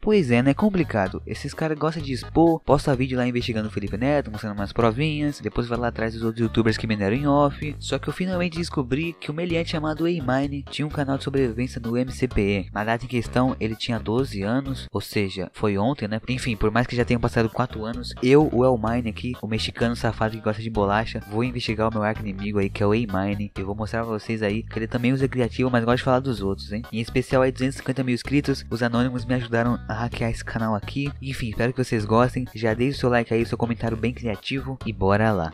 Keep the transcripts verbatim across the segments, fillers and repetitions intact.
Pois é, né? Complicado. Esses caras gostam de expor, posta vídeo lá investigando o Felipe Neto, mostrando umas provinhas, depois vai lá atrás dos outros youtubers que mineram em off. Só que eu finalmente descobri que um meliante chamado A-Mine tinha um canal de sobrevivência no M C P E. Na data em questão, ele tinha doze anos, ou seja, foi ontem, né? Enfim, por mais que já tenham passado quatro anos, eu, o A-Mine aqui, o mexicano safado que gosta de bolacha, vou investigar o meu arco inimigo aí, que é o A-Mine. Eu vou mostrar pra vocês aí que ele também usa criativo, mas gosta de falar dos outros, hein? Em especial aí duzentos e cinquenta mil inscritos, os anônimos me ajudaram a hackear esse canal aqui. Enfim, espero que vocês gostem. Já deixe o seu like aí, seu comentário bem criativo e bora lá.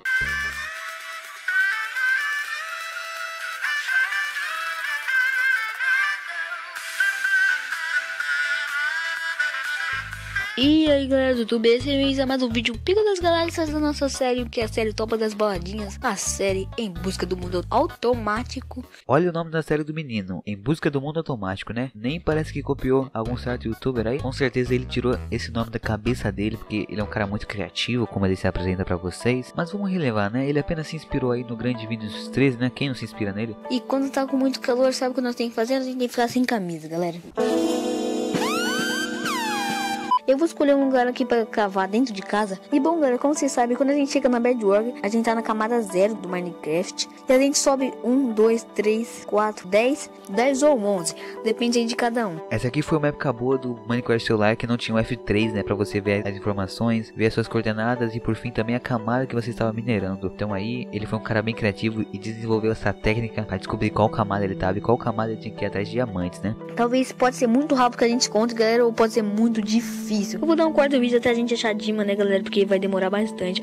E aí galera do YouTube, esse é mais um vídeo Pico das Galáxias da nossa série, que é a série Topa das Baladinhas, a série Em Busca do Mundo Automático. Olha o nome da série do menino, Em Busca do Mundo Automático, né? Nem parece que copiou algum certo youtuber aí. Com certeza ele tirou esse nome da cabeça dele, porque ele é um cara muito criativo, como ele se apresenta pra vocês. Mas vamos relevar, né? Ele apenas se inspirou aí no grande Vinicius treze, né? Quem não se inspira nele? E quando tá com muito calor, sabe o que nós temos que fazer? Nós temos que ficar sem camisa, galera. Eu vou escolher um lugar aqui pra cavar dentro de casa. E bom, galera, como vocês sabem, quando a gente chega na Bedrock, a gente tá na camada zero do Minecraft. E a gente sobe um, dois, três, quatro, dez, dez ou onze. Depende aí de cada um. Essa aqui foi uma época boa do Minecraft celular, que não tinha o F três, né? Pra você ver as informações, ver as suas coordenadas e por fim também a camada que você estava minerando. Então aí, ele foi um cara bem criativo e desenvolveu essa técnica pra descobrir qual camada ele tava e qual camada ele tinha que ir atrás de diamantes, né? Talvez pode ser muito rápido que a gente encontre, galera, ou pode ser muito difícil. Eu vou dar um quarto vídeo até a gente achar Dima, né, galera? Porque vai demorar bastante.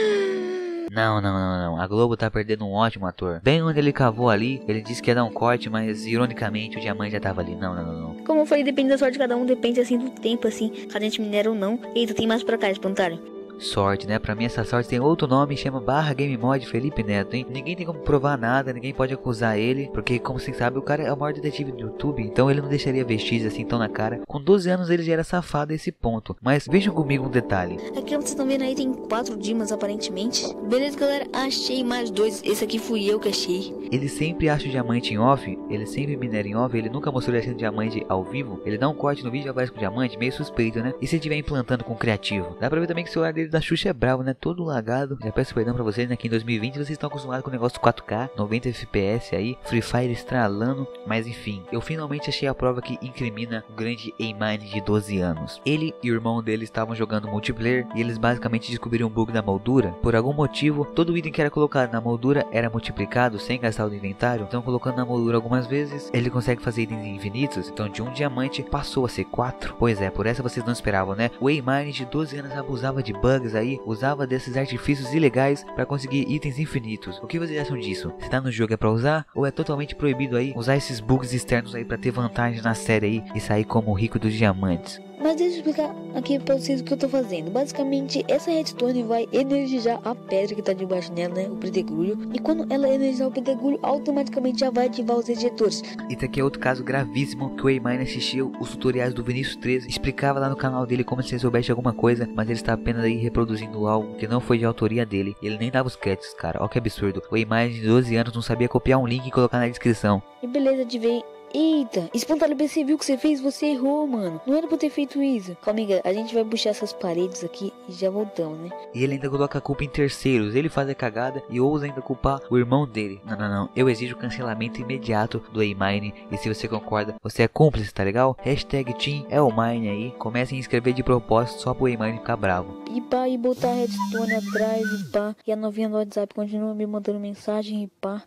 Não, não, não, não. A Globo tá perdendo um ótimo ator. Bem onde ele cavou ali, ele disse que ia dar um corte, mas ironicamente o diamante já tava ali. Não, não, não, não. Como eu falei, depende da sorte de cada um, depende assim do tempo, assim, se a gente minera ou não. Eita, tem mais pra cá, espantalho. Sorte, né? Pra mim essa sorte tem outro nome, chama barra Game Mod Felipe Neto, hein? Ninguém tem como provar nada, ninguém pode acusar ele, porque como vocês sabem, o cara é o maior detetive do YouTube, então ele não deixaria vestígios assim tão na cara. Com doze anos ele já era safado a esse ponto, mas vejam comigo um detalhe. Aqui como vocês estão vendo aí tem quatro Dimas aparentemente. Beleza, galera, achei mais dois, esse aqui fui eu que achei. Ele sempre acha o diamante em off, ele sempre minera em off, ele nunca mostrou ele achando diamante ao vivo. Ele dá um corte no vídeo e aparece com o diamante, meio suspeito, né? E se ele estiver implantando com criativo? Dá pra ver também que o celular dele da Xuxa é bravo, né? Todo lagado. Já peço perdão pra vocês, né? Que em dois mil e vinte vocês estão acostumados com o negócio quatro K, noventa F P S aí, Free Fire estralando. Mas enfim, eu finalmente achei a prova que incrimina o grande A-Mine de doze anos. Ele e o irmão dele estavam jogando multiplayer e eles basicamente descobriram um bug da moldura. Por algum motivo, todo item que era colocado na moldura era multiplicado sem gastar o inventário. Então colocando na moldura algumas vezes, ele consegue fazer itens infinitos. Então de um diamante passou a ser quatro. Pois é, por essa vocês não esperavam, né? O A-Mine de doze anos abusava de bugs aí, usava desses artifícios ilegais para conseguir itens infinitos. O que vocês acham disso? Se tá no jogo é pra usar ou é totalmente proibido aí usar esses bugs externos aí para ter vantagem na série aí e sair como o rico dos diamantes? Mas deixa eu explicar aqui pra vocês o que eu tô fazendo. Basicamente, essa redstone vai energizar a pedra que tá debaixo dela, né? O pedregulho. E quando ela energizar o pedregulho, automaticamente já vai ativar os ejetores. Isso aqui é outro caso gravíssimo que o A-Mine assistiu os tutoriais do Vinicius treze. Explicava lá no canal dele como se ele soubesse alguma coisa, mas ele está apenas aí reproduzindo algo que não foi de autoria dele. Ele nem dava os créditos, cara. Olha que absurdo. O A-Mine de doze anos não sabia copiar um link e colocar na descrição. E beleza de ver. Eita, espantalho, você viu o que você fez? Você errou, mano. Não era pra ter feito isso. Calma aí, a gente vai puxar essas paredes aqui e já voltamos, né? E ele ainda coloca a culpa em terceiros. Ele faz a cagada e ousa ainda culpar o irmão dele. Não, não, não. Eu exijo o cancelamento imediato do A-Mine. E se você concorda, você é cúmplice, tá legal? Hashtag Team A-Mine aí. Comecem a escrever de propósito só pro A-Mine ficar bravo. E pá, e botar a redstone atrás e pá. E a novinha do WhatsApp continua me mandando mensagem e pá.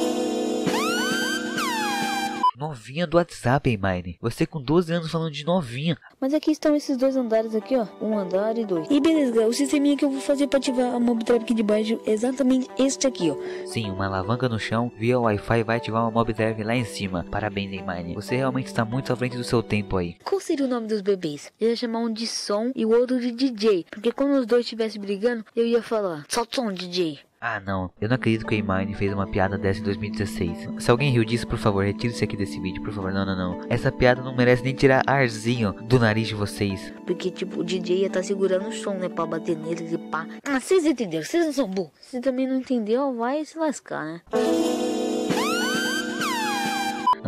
Novinha do WhatsApp, A-Mine. Você com doze anos falando de novinha. Mas aqui estão esses dois andares aqui, ó. Um andar e dois. E beleza, galera. O sisteminha que eu vou fazer pra ativar a mob trap aqui de baixo é exatamente este aqui, ó. Sim, uma alavanca no chão, via Wi-Fi vai ativar uma mob trap lá em cima. Parabéns, A-Mine. Você realmente está muito à frente do seu tempo aí. Qual seria o nome dos bebês? Eu ia chamar um de som e o outro de D J. Porque quando os dois estivessem brigando, eu ia falar: solta o som, D J. Ah não, eu não acredito que o A-Mine fez uma piada dessa em dois mil e dezesseis. Se alguém riu disso, por favor, retire-se aqui desse vídeo, por favor. Não, não, não. Essa piada não merece nem tirar arzinho do nariz de vocês. Porque tipo, o D J ia tá segurando o som, né, pra bater neles e pá. Ah, vocês entenderam, vocês não são burros. Você também não entendeu, vai se lascar, né? Não,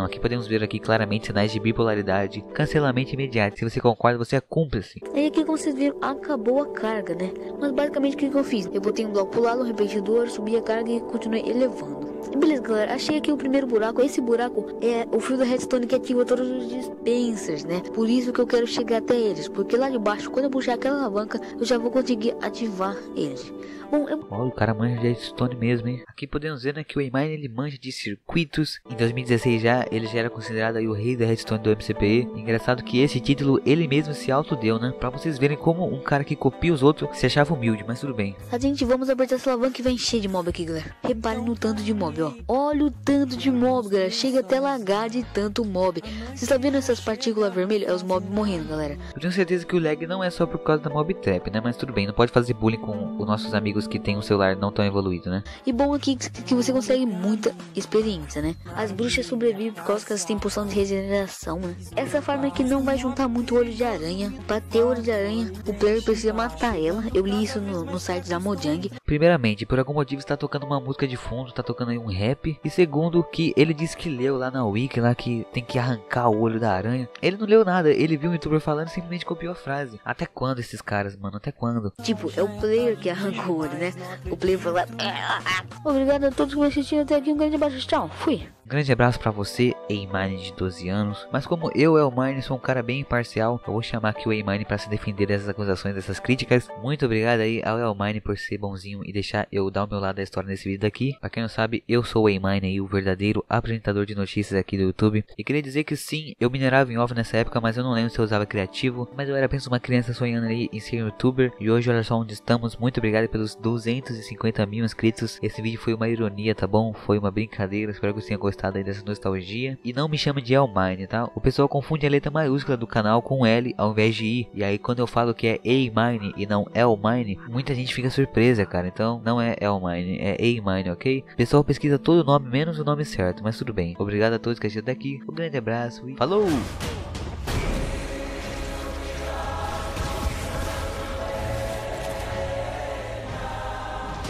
não. Aqui podemos ver aqui claramente sinais de bipolaridade, cancelamento imediato. Se você concorda, você é cúmplice. Aí aqui, como vocês viram, acabou a carga, né? Mas basicamente o que, que eu fiz? Eu botei um bloco pro lado, um repetidor, subi a carga e continuei elevando. E beleza, galera, achei aqui o primeiro buraco. Esse buraco é o fio da redstone que ativa todos os dispensers, né? Por isso que eu quero chegar até eles, porque lá de baixo, quando eu puxar aquela alavanca, eu já vou conseguir ativar eles. Bom, eu... Olha, o cara manja de redstone mesmo, hein? Aqui podemos ver, né, que o Amine ele manja de circuitos. Em dois mil e dezesseis já, ele já era considerado aí o rei da redstone do M C P E. Engraçado que esse título ele mesmo se autodeu, né? Pra vocês verem como um cara que copia os outros se achava humilde, mas tudo bem. A gente, vamos apertar essa alavanca que vai encher de mob aqui, galera. Reparem no tanto de mob, ó. Olha o tanto de mob, galera. Chega até lagar de tanto mob. Vocês estão vendo essas partículas vermelhas? É os mob morrendo, galera. Eu tenho certeza que o lag não é só por causa da mob trap, né? Mas tudo bem, não pode fazer bullying com os nossos amigos que tem um celular não tão evoluído, né? E bom aqui que você consegue muita experiência, né? As bruxas sobrevivem por causa que elas têm poção de regeneração, né? Essa farm aqui não vai juntar muito olho de aranha. Pra ter olho de aranha, o player precisa matar ela. Eu li isso no, no site da Mojang. Primeiramente, por algum motivo está tocando uma música de fundo, está tocando aí um rap. E segundo, que ele disse que leu lá na wiki, lá que tem que arrancar o olho da aranha. Ele não leu nada, ele viu um youtuber falando e simplesmente copiou a frase. Até quando esses caras, mano? Até quando? Tipo, é o player que arranca o olho, né? O player foi lá... Obrigado a todos que me assistiram até aqui. Um grande abraço, tchau, fui. Um grande abraço pra você, Amine de doze anos. Mas como eu, Elmine, sou um cara bem imparcial, eu vou chamar aqui o Amine pra se defender dessas acusações, dessas críticas. Muito obrigado aí ao Elmine por ser bonzinho e deixar eu dar o meu lado da história nesse vídeo daqui. Pra quem não sabe, eu sou o Amine aí, o verdadeiro apresentador de notícias aqui do YouTube. E queria dizer que sim, eu minerava em off nessa época, mas eu não lembro se eu usava criativo. Mas eu era apenas uma criança sonhando aí em ser youtuber. E hoje olha só onde estamos. Muito obrigado pelos duzentos e cinquenta mil inscritos. Esse vídeo foi uma ironia, tá bom? Foi uma brincadeira, espero que você tenha gostado aí dessa nostalgia. E não me chame de Elmine, tá? O pessoal confunde a letra maiúscula do canal com L ao invés de I. E aí quando eu falo que é Amine e não Elmine, muita gente fica surpresa, cara. Então não é Elmine, é Amine, ok? O pessoal pesquisa todo o nome menos o nome certo, mas tudo bem. Obrigado a todos que assistiram daqui. Um grande abraço e falou!